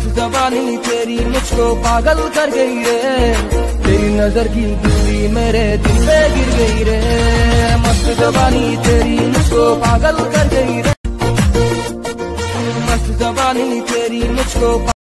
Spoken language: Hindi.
जबानी तेरी मुझको पागल कर गई रे, तेरी नजर की दूरी मेरे दिल पे गिर गई रे। मस्त जबानी तेरी मुझको पागल कर गई रे, मस्त जबानी तेरी मुझको